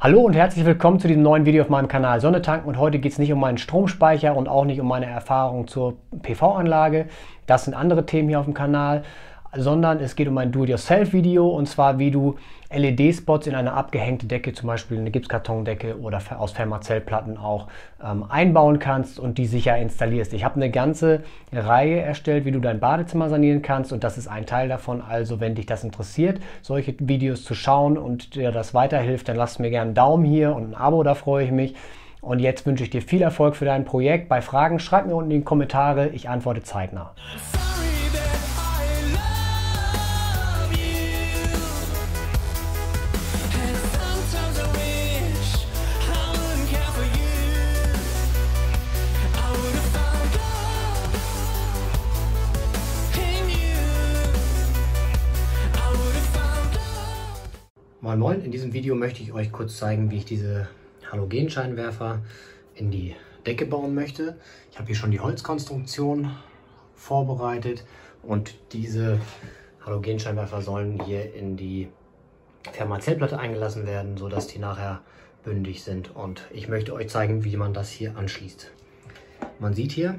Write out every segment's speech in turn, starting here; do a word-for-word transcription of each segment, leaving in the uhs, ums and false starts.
Hallo und herzlich willkommen zu diesem neuen Video auf meinem Kanal Sonne tanken, und heute geht es nicht um meinen Stromspeicher und auch nicht um meine Erfahrung zur P V-Anlage. Das sind andere Themen hier auf dem Kanal, sondern es geht um ein Do-it-yourself-Video, und zwar wie du L E D-Spots in eine abgehängte Decke, zum Beispiel eine Gipskartondecke oder aus Fermazellplatten auch ähm, einbauen kannst und die sicher installierst. Ich habe eine ganze Reihe erstellt, wie du dein Badezimmer sanieren kannst, und das ist ein Teil davon. Also wenn dich das interessiert, solche Videos zu schauen und dir das weiterhilft, dann lass mir gerne einen Daumen hier und ein Abo, da freue ich mich. Und jetzt wünsche ich dir viel Erfolg für dein Projekt. Bei Fragen schreib mir unten in die Kommentare, ich antworte zeitnah. Moin Moin, in diesem Video möchte ich euch kurz zeigen, wie ich diese Halogenscheinwerfer in die Decke bauen möchte. Ich habe hier schon die Holzkonstruktion vorbereitet und diese Halogenscheinwerfer sollen hier in die Fermazellplatte eingelassen werden, sodass die nachher bündig sind, und ich möchte euch zeigen, wie man das hier anschließt. Man sieht hier,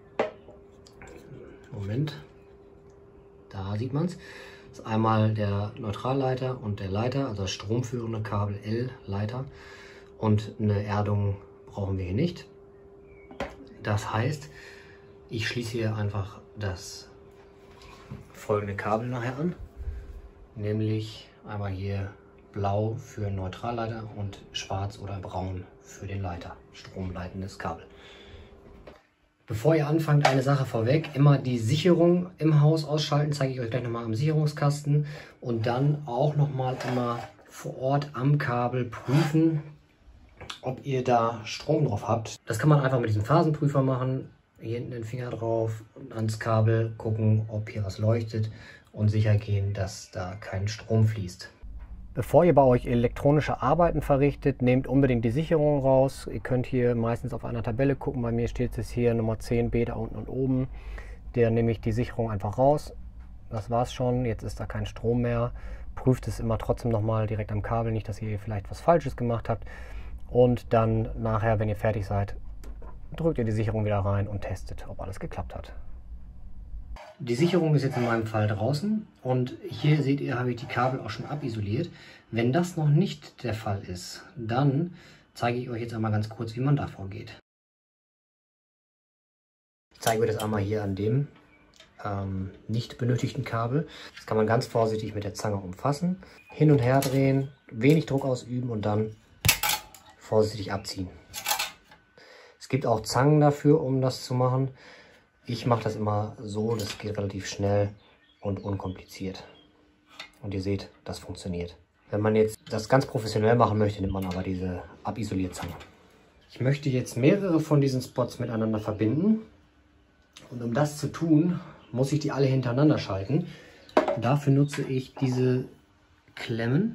Moment, da sieht man es. Das ist einmal der Neutralleiter und der Leiter, also das stromführende Kabel L-Leiter, und eine Erdung brauchen wir hier nicht. Das heißt, ich schließe hier einfach das folgende Kabel nachher an, nämlich einmal hier blau für den Neutralleiter und schwarz oder braun für den Leiter, stromleitendes Kabel. Bevor ihr anfangt, eine Sache vorweg, immer die Sicherung im Haus ausschalten, zeige ich euch gleich nochmal am Sicherungskasten, und dann auch nochmal immer vor Ort am Kabel prüfen, ob ihr da Strom drauf habt. Das kann man einfach mit diesem Phasenprüfer machen, hier hinten den Finger drauf und ans Kabel gucken, ob hier was leuchtet, und sicher gehen, dass da kein Strom fließt. Bevor ihr bei euch elektronische Arbeiten verrichtet, nehmt unbedingt die Sicherung raus. Ihr könnt hier meistens auf einer Tabelle gucken. Bei mir steht es hier Nummer zehn B da unten und oben. Der nehme ich die Sicherung einfach raus. Das war's schon. Jetzt ist da kein Strom mehr. Prüft es immer trotzdem nochmal direkt am Kabel, nicht, dass ihr vielleicht was Falsches gemacht habt. Und dann nachher, wenn ihr fertig seid, drückt ihr die Sicherung wieder rein und testet, ob alles geklappt hat. Die Sicherung ist jetzt in meinem Fall draußen, und hier seht ihr, habe ich die Kabel auch schon abisoliert. Wenn das noch nicht der Fall ist, dann zeige ich euch jetzt einmal ganz kurz, wie man da vorgeht. Ich zeige euch das einmal hier an dem ähm, nicht benötigten Kabel. Das kann man ganz vorsichtig mit der Zange umfassen, hin und her drehen, wenig Druck ausüben und dann vorsichtig abziehen. Es gibt auch Zangen dafür, um das zu machen. Ich mache das immer so, das geht relativ schnell und unkompliziert. Und ihr seht, das funktioniert. Wenn man jetzt das ganz professionell machen möchte, nimmt man aber diese Abisolierzange. Ich möchte jetzt mehrere von diesen Spots miteinander verbinden. Und um das zu tun, muss ich die alle hintereinander schalten. Dafür nutze ich diese Klemmen.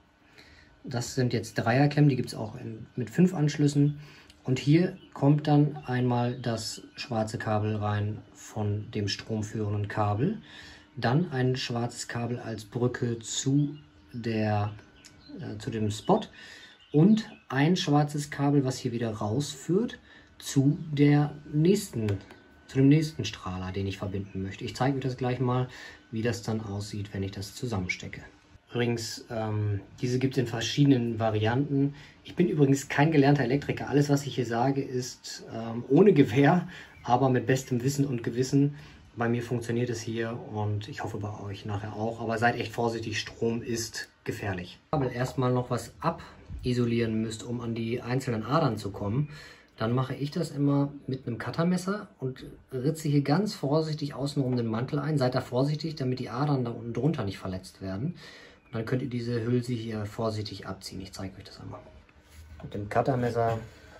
Das sind jetzt Dreierklemmen, die gibt es auch in, mit fünf Anschlüssen. Und hier kommt dann einmal das schwarze Kabel rein von dem stromführenden Kabel. Dann ein schwarzes Kabel als Brücke zu, der, äh, zu dem Spot. Und ein schwarzes Kabel, was hier wieder rausführt zu, der nächsten, zu dem nächsten Strahler, den ich verbinden möchte. Ich zeige euch das gleich mal, wie das dann aussieht, wenn ich das zusammenstecke. Übrigens, ähm, diese gibt es in verschiedenen Varianten. Ich bin übrigens kein gelernter Elektriker. Alles, was ich hier sage, ist ähm, ohne Gewehr, aber mit bestem Wissen und Gewissen. Bei mir funktioniert es hier, und ich hoffe bei euch nachher auch. Aber seid echt vorsichtig, Strom ist gefährlich. Aber erstmal noch was abisolieren müsst, um an die einzelnen Adern zu kommen. Dann mache ich das immer mit einem Cuttermesser und ritze hier ganz vorsichtig außenrum den Mantel ein. Seid da vorsichtig, damit die Adern da unten drunter nicht verletzt werden. Dann könnt ihr diese Hülse hier vorsichtig abziehen. Ich zeige euch das einmal. Mit dem Cuttermesser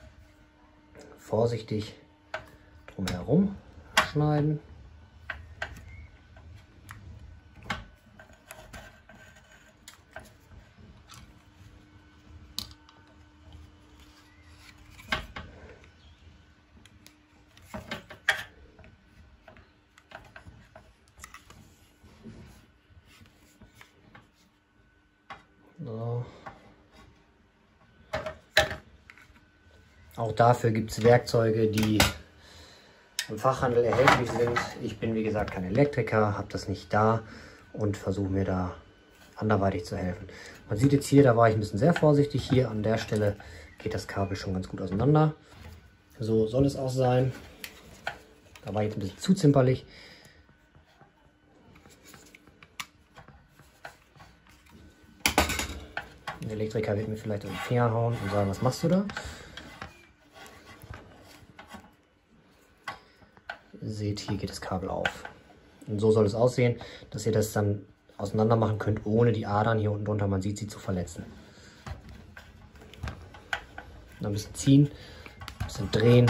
vorsichtig drumherum schneiden. So. Auch dafür gibt es Werkzeuge, die im Fachhandel erhältlich sind. Ich bin wie gesagt kein Elektriker, habe das nicht da und versuche mir da anderweitig zu helfen. Man sieht jetzt hier, da war ich ein bisschen sehr vorsichtig. Hier an der Stelle geht das Kabel schon ganz gut auseinander. So soll es auch sein. Da war ich jetzt ein bisschen zu zimperlich. Ein Elektriker wird mir vielleicht auf den Finger hauen und sagen, was machst du da? Seht, hier geht das Kabel auf. Und so soll es aussehen, dass ihr das dann auseinander machen könnt, ohne die Adern hier unten drunter, man sieht sie, zu verletzen. Dann ein bisschen ziehen, ein bisschen drehen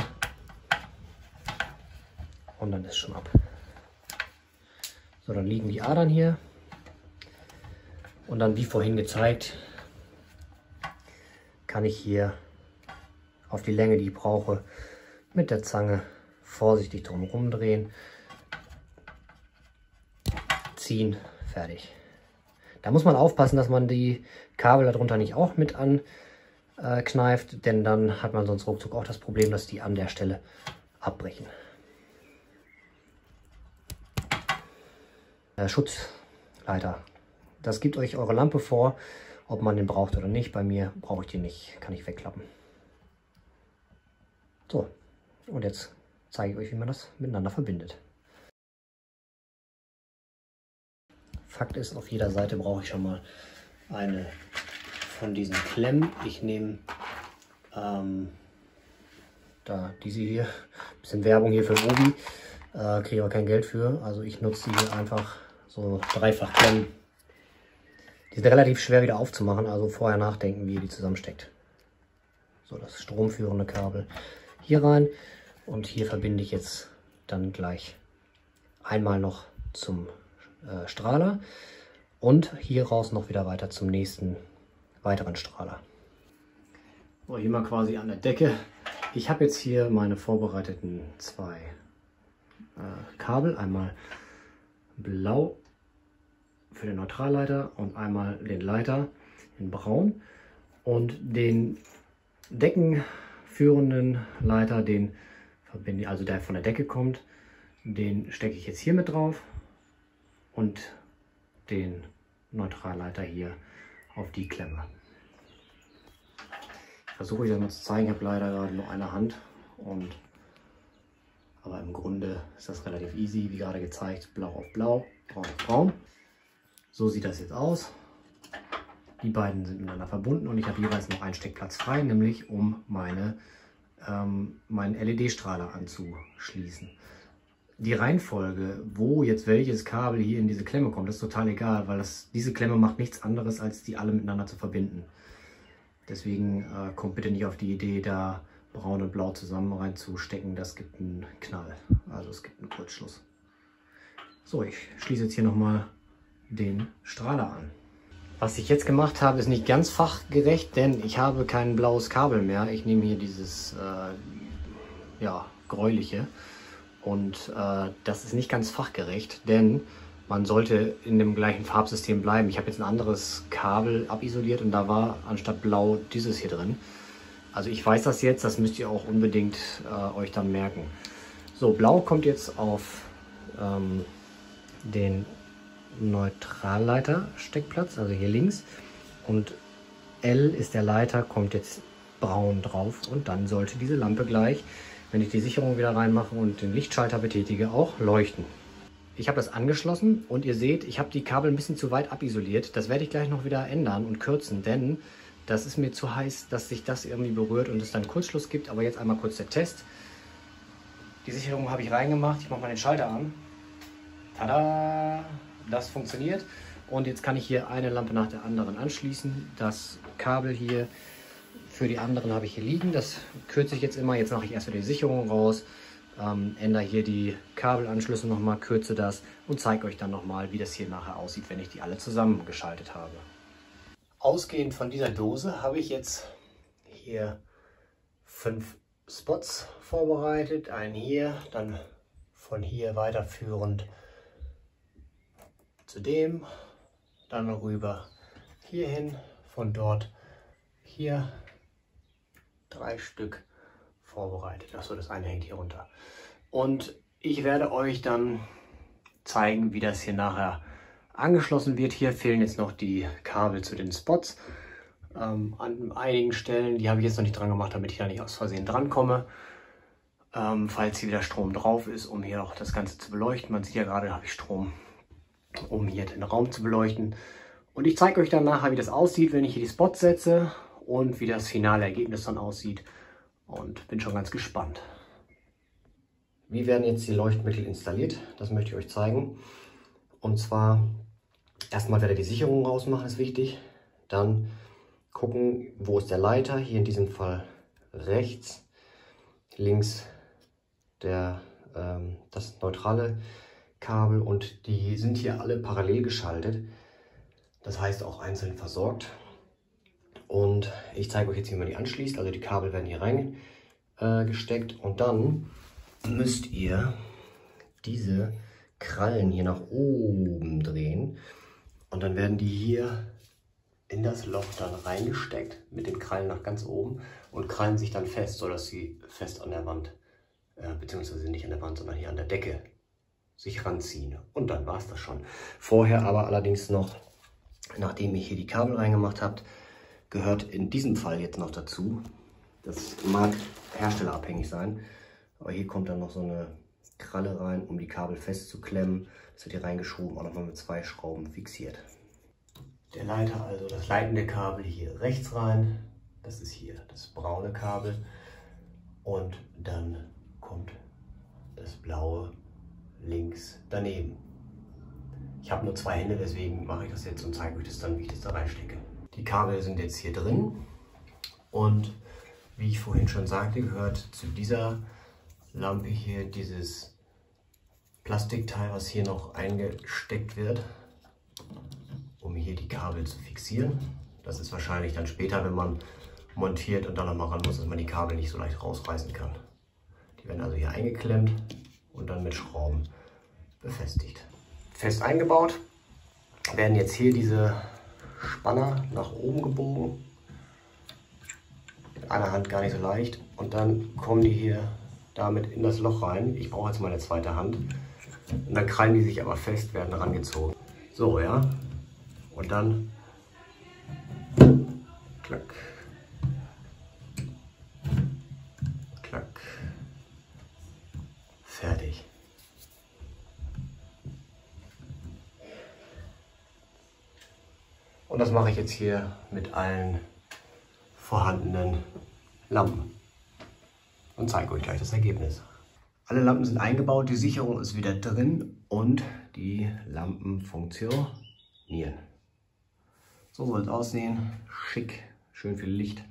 und dann ist schon ab. So, dann liegen die Adern hier und dann, wie vorhin gezeigt, kann ich hier auf die Länge, die ich brauche, mit der Zange vorsichtig drum rumdrehen, ziehen, fertig. Da muss man aufpassen, dass man die Kabel darunter nicht auch mit ankneift, denn dann hat man sonst ruckzuck auch das Problem, dass die an der Stelle abbrechen. Äh, Schutzleiter. Das gibt euch eure Lampe vor, ob man den braucht oder nicht. Bei mir brauche ich den nicht, kann ich wegklappen. So, und jetzt zeige ich euch, wie man das miteinander verbindet. Fakt ist, auf jeder Seite brauche ich schon mal eine von diesen Klemmen. Ich nehme ähm, da diese hier, ein bisschen Werbung hier für Obi, äh, kriege aber kein Geld für. Also ich nutze hier einfach so dreifach Klemmen. Die sind relativ schwer wieder aufzumachen, also vorher nachdenken, wie ihr die zusammensteckt. So, das stromführende Kabel hier rein und hier verbinde ich jetzt dann gleich einmal noch zum äh, Strahler und hier raus noch wieder weiter zum nächsten weiteren Strahler. So, hier mal quasi an der Decke. Ich habe jetzt hier meine vorbereiteten zwei äh, Kabel, einmal blau für den Neutralleiter und einmal den Leiter in braun und den deckenführenden Leiter, den verbinde ich, also der von der Decke kommt, den stecke ich jetzt hier mit drauf und den Neutralleiter hier auf die Klemme. Ich versuche euch das mal zu zeigen, ich habe leider gerade nur eine Hand, und aber im Grunde ist das relativ easy, wie gerade gezeigt, blau auf blau, braun auf braun. So sieht das jetzt aus. Die beiden sind miteinander verbunden und ich habe jeweils noch einen Steckplatz frei, nämlich um meine, ähm, meinen L E D-Strahler anzuschließen. Die Reihenfolge, wo jetzt welches Kabel hier in diese Klemme kommt, ist total egal, weil das, diese Klemme macht nichts anderes, als die alle miteinander zu verbinden. Deswegen äh, kommt bitte nicht auf die Idee, da braun und blau zusammen reinzustecken, das gibt einen Knall, also es gibt einen Kurzschluss. So, ich schließe jetzt hier nochmal den Strahler an. Was ich jetzt gemacht habe, ist nicht ganz fachgerecht, denn ich habe kein blaues Kabel mehr. Ich nehme hier dieses äh, ja, gräuliche und äh, das ist nicht ganz fachgerecht, denn man sollte in dem gleichen Farbsystem bleiben. Ich habe jetzt ein anderes Kabel abisoliert und da war anstatt blau dieses hier drin. Also ich weiß das jetzt, das müsst ihr auch unbedingt äh, euch dann merken. So, blau kommt jetzt auf ähm, den Neutralleiter Steckplatz, also hier links, und L ist der Leiter, kommt jetzt braun drauf und dann sollte diese Lampe gleich, wenn ich die Sicherung wieder reinmache und den Lichtschalter betätige, auch leuchten. Ich habe das angeschlossen und ihr seht, ich habe die Kabel ein bisschen zu weit abisoliert. Das werde ich gleich noch wieder ändern und kürzen, denn das ist mir zu heiß, dass sich das irgendwie berührt und es dann Kurzschluss gibt. Aber jetzt einmal kurz der Test. Die Sicherung habe ich reingemacht, ich mache mal den Schalter an. Tada! Das funktioniert und jetzt kann ich hier eine Lampe nach der anderen anschließen. Das Kabel hier für die anderen habe ich hier liegen, das kürze ich jetzt immer. Jetzt mache ich erst wieder die Sicherung raus, ähm, ändere hier die Kabelanschlüsse nochmal, kürze das und zeige euch dann nochmal, wie das hier nachher aussieht, wenn ich die alle zusammengeschaltet habe. Ausgehend von dieser Dose habe ich jetzt hier fünf Spots vorbereitet. Einen hier, dann von hier weiterführend zu dem, dann rüber hierhin, von dort hier drei Stück vorbereitet. Achso, das eine hängt hier runter. Und ich werde euch dann zeigen, wie das hier nachher angeschlossen wird. Hier fehlen jetzt noch die Kabel zu den Spots. Ähm, an einigen Stellen, die habe ich jetzt noch nicht dran gemacht, damit ich da nicht aus Versehen dran komme. Ähm, falls hier wieder Strom drauf ist, um hier auch das Ganze zu beleuchten. Man sieht ja gerade, da habe ich Strom, um hier den Raum zu beleuchten. Und ich zeige euch dann nachher, wie das aussieht, wenn ich hier die Spots setze und wie das finale Ergebnis dann aussieht. Und bin schon ganz gespannt. Wie werden jetzt die Leuchtmittel installiert? Das möchte ich euch zeigen. Und zwar erstmal werde ich die Sicherung rausmachen, ist wichtig. Dann gucken, wo ist der Leiter. Hier in diesem Fall rechts, links der, ähm, das neutrale Kabel. Und die sind hier alle parallel geschaltet. Das heißt auch einzeln versorgt. Und ich zeige euch jetzt, wie man die anschließt. Also die Kabel werden hier reingesteckt. Äh, und dann müsst ihr diese Krallen hier nach oben drehen. Und dann werden die hier in das Loch dann reingesteckt. Mit den Krallen nach ganz oben. Und krallen sich dann fest, sodass sie fest an der Wand, äh, beziehungsweise nicht an der Wand, sondern hier an der Decke sich ranziehen. Und dann war es das schon. Vorher aber allerdings noch, nachdem ihr hier die Kabel reingemacht habt, gehört in diesem Fall jetzt noch dazu, das mag herstellerabhängig sein, aber hier kommt dann noch so eine Kralle rein, um die Kabel festzuklemmen. Das wird hier reingeschoben, auch nochmal mit zwei Schrauben fixiert. Der Leiter, also das leitende Kabel hier rechts rein, das ist hier das braune Kabel und dann kommt das blaue links daneben. Ich habe nur zwei Hände, deswegen mache ich das jetzt und zeige euch das dann, wie ich das da reinstecke. Die Kabel sind jetzt hier drin und wie ich vorhin schon sagte, gehört zu dieser Lampe hier dieses Plastikteil, was hier noch eingesteckt wird, um hier die Kabel zu fixieren. Das ist wahrscheinlich dann später, wenn man montiert und dann nochmal ran muss, dass man die Kabel nicht so leicht rausreißen kann. Die werden also hier eingeklemmt und dann mit Schrauben befestigt. Fest eingebaut werden jetzt hier diese Spanner nach oben gebogen. Mit einer Hand gar nicht so leicht. Und dann kommen die hier damit in das Loch rein. Ich brauche jetzt meine zweite Hand. Und dann krallen die sich aber fest, werden rangezogen. So, ja. Und dann klack, klack, fertig. Und das mache ich jetzt hier mit allen vorhandenen Lampen und zeige euch gleich das Ergebnis. Alle Lampen sind eingebaut, die Sicherung ist wieder drin und die Lampen funktionieren. So soll es aussehen, schick, schön viel Licht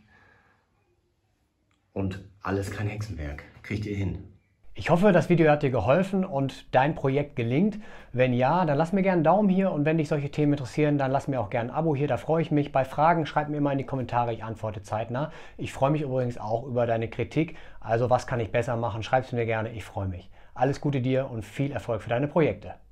und alles kein Hexenwerk, kriegt ihr hin. Ich hoffe, das Video hat dir geholfen und dein Projekt gelingt. Wenn ja, dann lass mir gerne einen Daumen hier und wenn dich solche Themen interessieren, dann lass mir auch gerne ein Abo hier, da freue ich mich. Bei Fragen schreib mir immer in die Kommentare, ich antworte zeitnah. Ich freue mich übrigens auch über deine Kritik, also was kann ich besser machen, schreib es mir gerne, ich freue mich. Alles Gute dir und viel Erfolg für deine Projekte.